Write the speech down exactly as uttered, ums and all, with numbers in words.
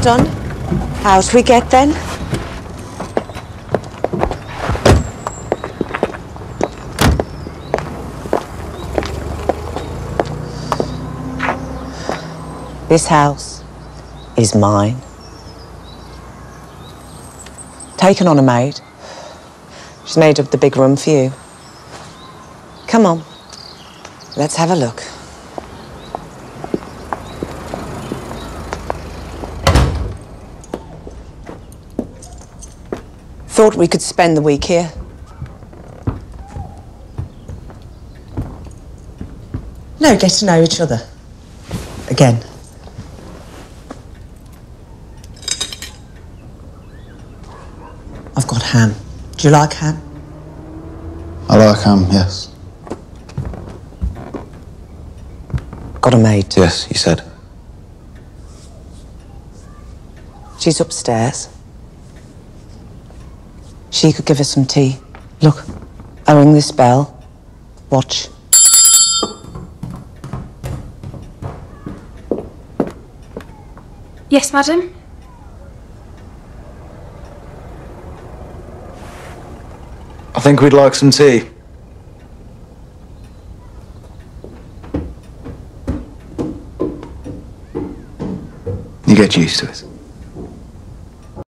done. Out we get then. This house is mine. Taken on a maid. She's made up the big room for you. Come on, let's have a look. Thought we could spend the week here. No, get to know each other. Again. I've got ham. Do you like ham? I like ham, yes. Got a maid? Yes, you said. She's upstairs. She could give us some tea. Look, I ring this bell. Watch. Yes, madam? I think we'd like some tea. You get used to it.